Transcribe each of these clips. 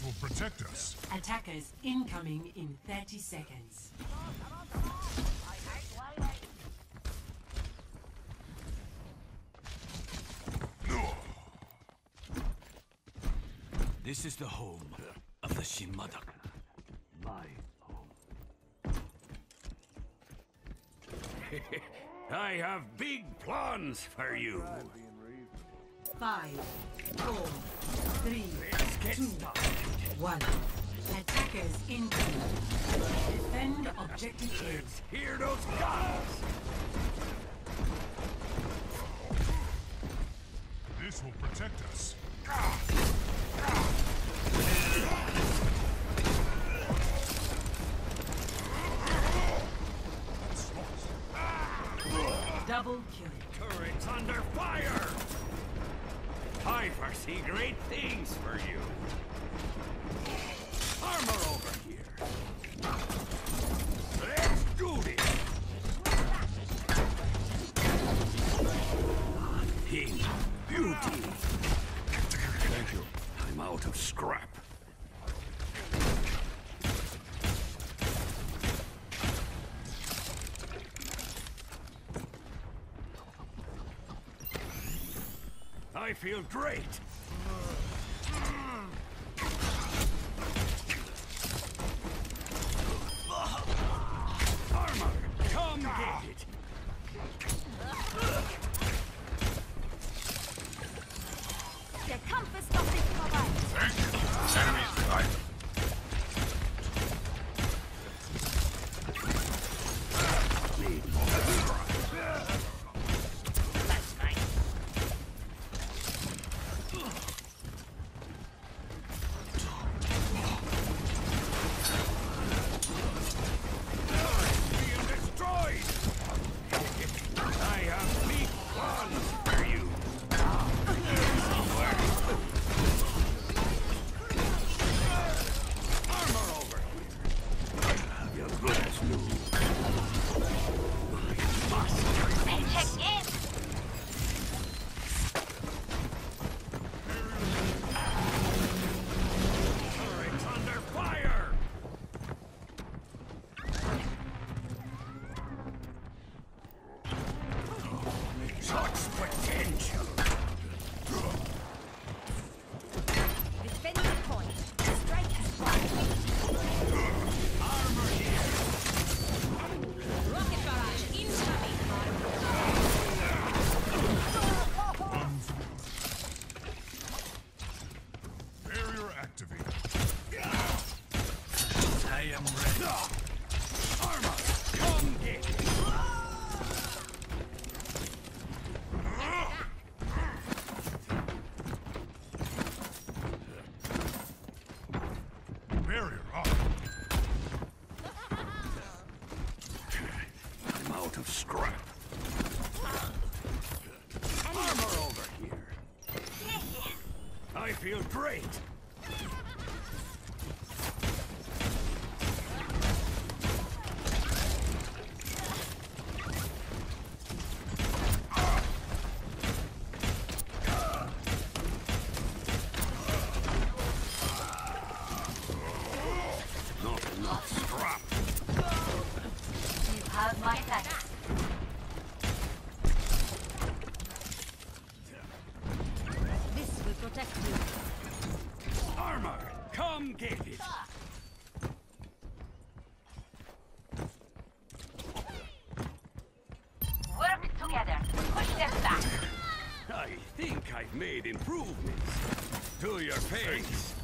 This will protect us. Attackers incoming in 30 seconds. This is the home of the Shimada. My home. I have big plans for you. 5, 4, 3, Let's get 2, started. 1. Attackers incoming. Defend objective A. Hear those guns! This will protect us. Double kill. Turrets under fire! I foresee great things for you. Armor over here. Let's do this! King, beauty. Thank you. I'm out of scrap. I feel great. Armor, come get it. Der Kampf ist noch nicht vorbei. Thank you. Enemies right. Being destroyed. I have big plans for you. Armor over here. You're good as new. Check in. Turrets under fire! Such potential! Defend the point. Strike has fire. Armor here! Rocket barrage incoming. Barrier activated. I am ready. Armor, come get it! Barrier up. I'm out of scrap. Armor over here. I feel great. Not enough scrap. You have my thanks. This will protect you. Armor, come get it. Work together. Push them back. I think I've made improvements. To your face.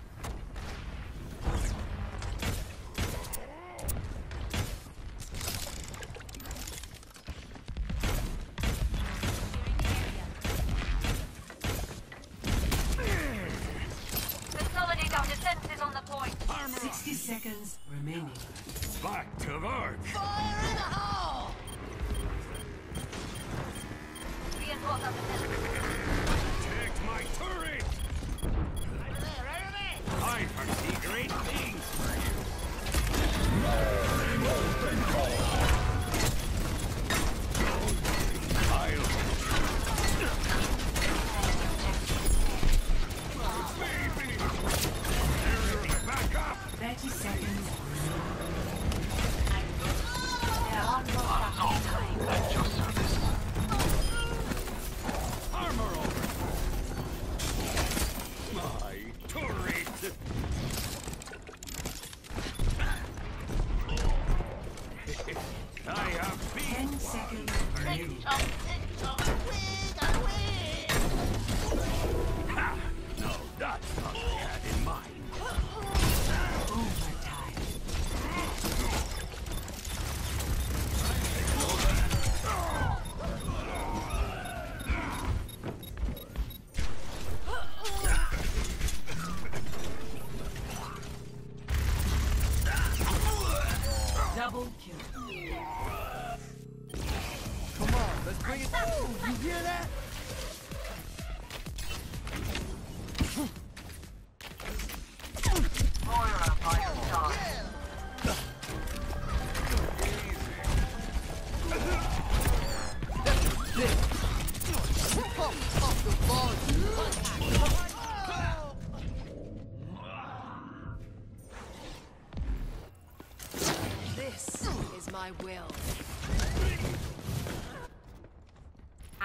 Consolidate our defenses on the point. Armor 60 seconds remaining. back to work. Fire in the hole! Reinforce our defenses. Protect my turret. I foresee great things for you.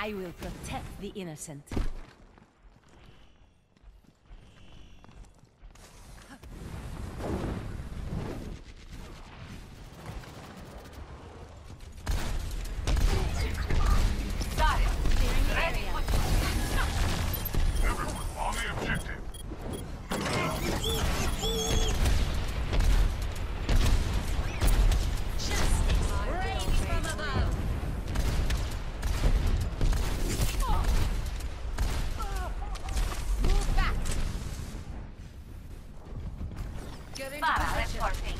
I will protect the innocent. Everyone on the objective. Rain from above. Move back. Get into position.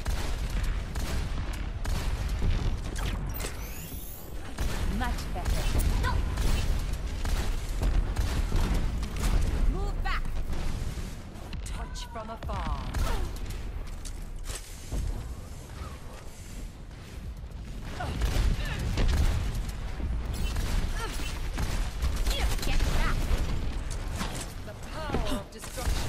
Much better. No. Move back. Touch from afar. Get back. The power of destruction.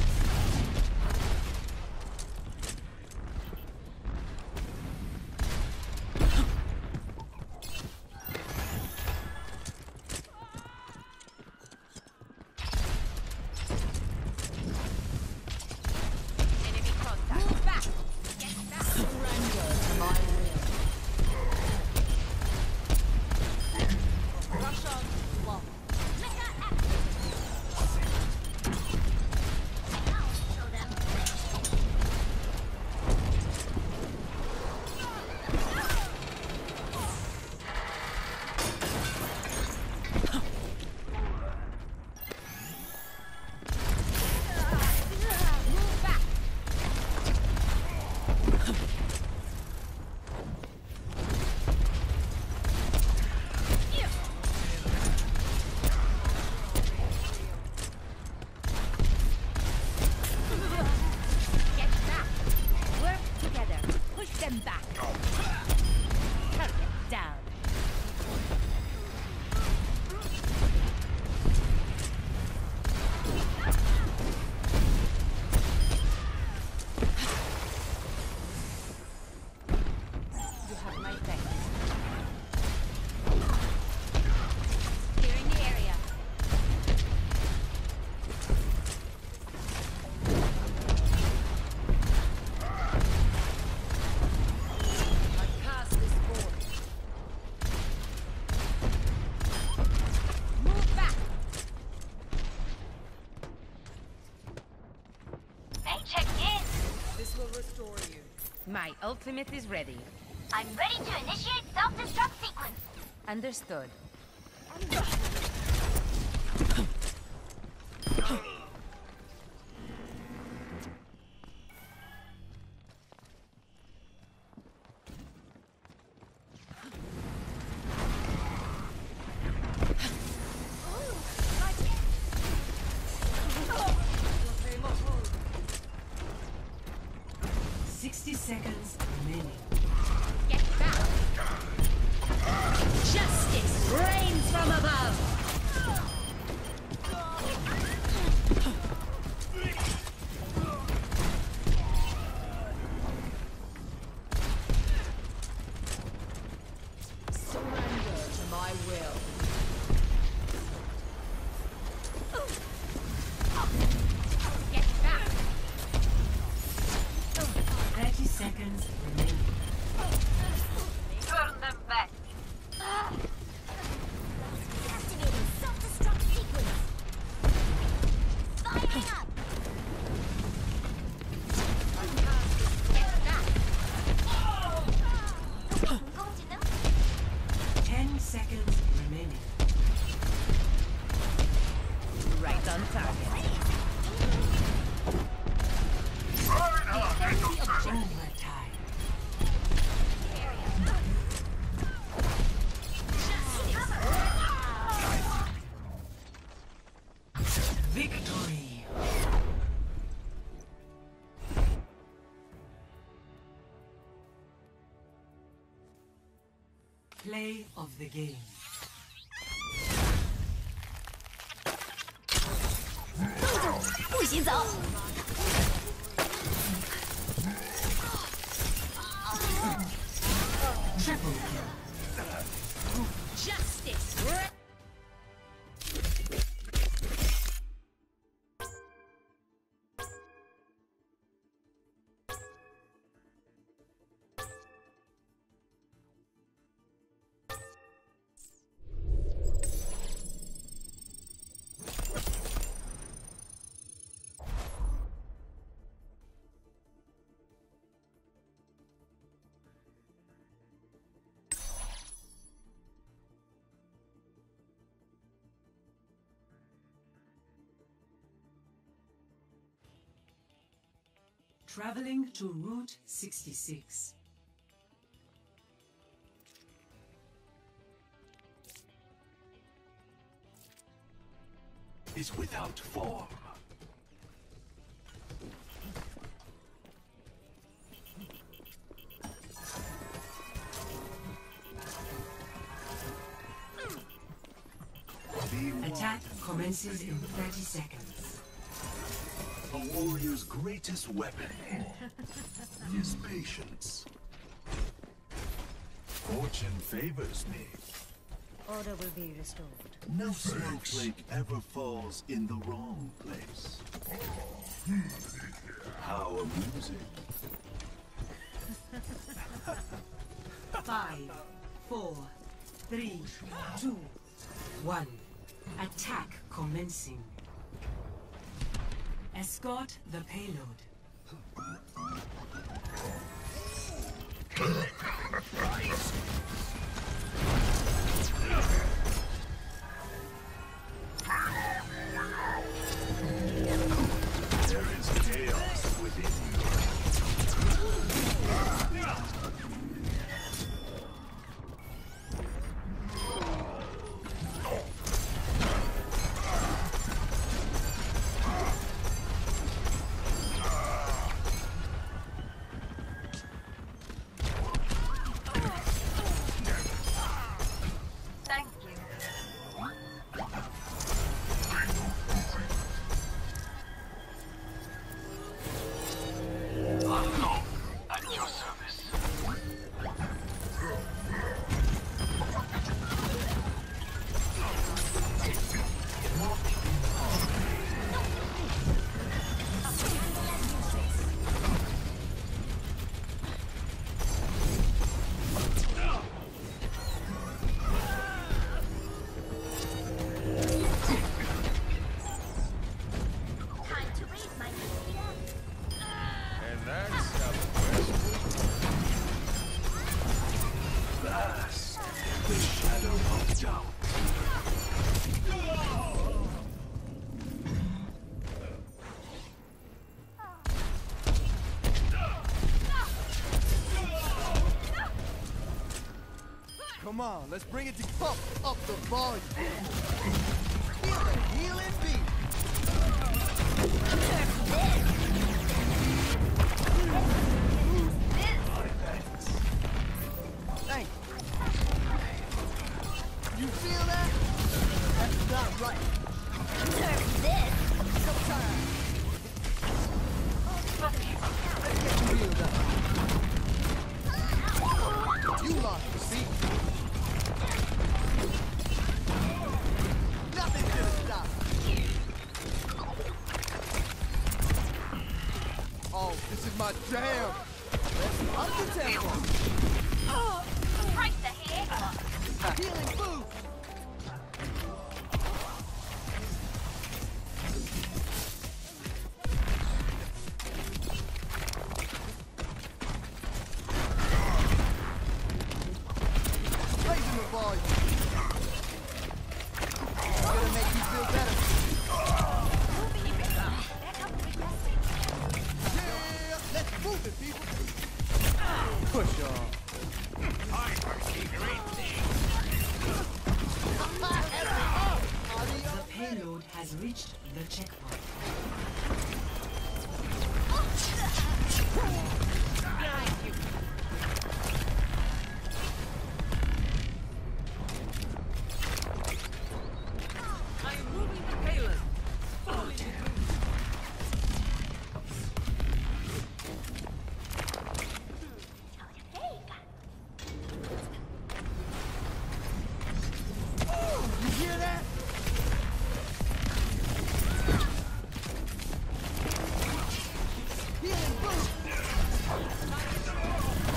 Enemy contact. Move back. Get back. Surrender to my will. Rush on. Wall. Mecha active. I'll show them. Move back. Get back. Work together. Push them back. Target down. You have my thanks. Clearing the area. I pass this board. Move back. They checked in. This will restore you. My ultimate is ready. I'm ready to initiate self-destruct sequence. Understood. Seconds remaining. Get back. Justice reigns from above. Surrender to my will. Get back. 30 seconds remaining. Turn them back. Activating self-destruct sequence. Firing up. Get back. Going to them. 10 seconds remaining. Right on target. Overtime. Victory. Play of the game. Triple kill. Justice. Traveling to Route 66. Is without form. Attack commences in 30 seconds. A warrior's greatest weapon is patience. Fortune favors me. Order will be restored. No snowflake ever falls in the wrong place. How amusing. 5, 4, 3, 2, 1. Attack commencing. Escort the payload. There is chaos within you. Thank you. Unknown at your service. Time to raise my hand. And that's how Vast, the shadow of doubt. Come on, let's bring it to pump up the volume. Feel the healing beat. Thank you. You feel that? That's not right. Nerf this. Sometime. Let's get you healed up. You lost the seat. Nothing's gonna stop. Oh, this is my jam. Let's up the tempo. Right the hair. Healing food. Raising the volume. Gonna make you feel better. Yeah, let's move it, people. Push on. The payload has reached the checkpoint. I'm moving the payload. Fully You hear that? Healing boost.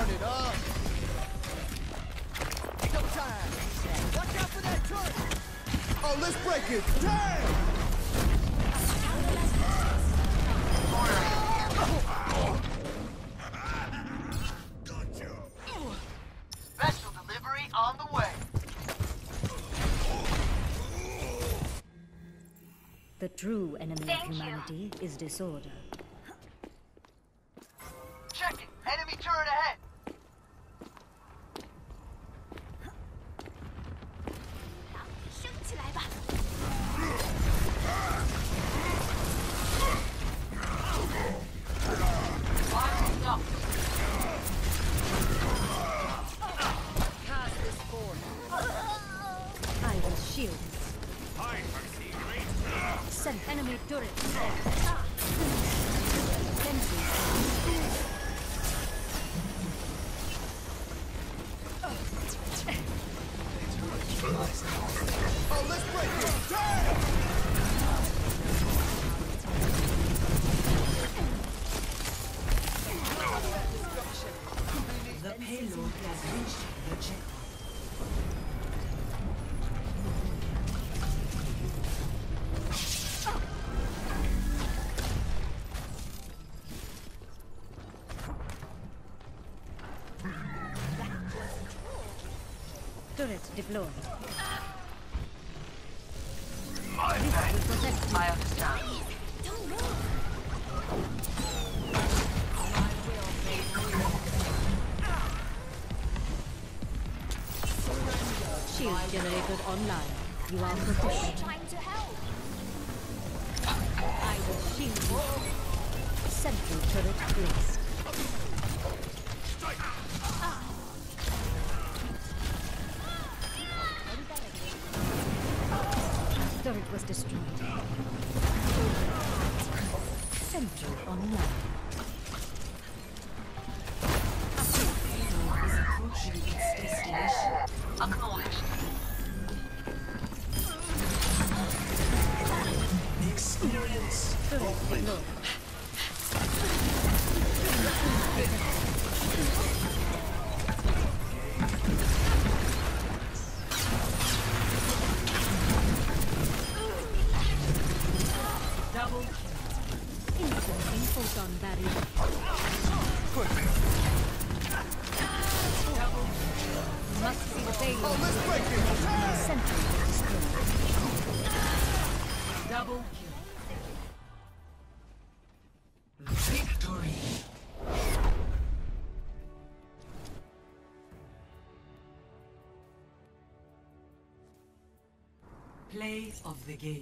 Run it up. No time. Watch out for that turret. Oh, let's break it. Damn! Special delivery on the way. The true enemy Thank of you. humanity is disorder. Check it. Enemy turret ahead. I will shield. Send enemy turret. Oh, let's break it. Damn! The payload has reached the checkpoint. Turret deployed. My This bad. will protect you. I understand. Shield generated online. You are protected. Time to help. I will shield you. Sentry turret placed. Turret was destroyed. Sentry online. Payload is approaching its destination. Acknowledged. Experience. Turret deployed. Double kill. Inserting photon barrier. Must see the payload. Oh, let's break it. Damn! Sentry destroyed. Double kill. Victory. Play of the game.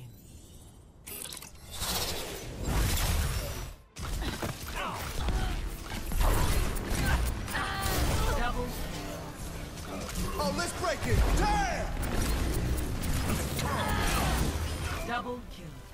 Double. Oh, let's break it. Damn! Double kill.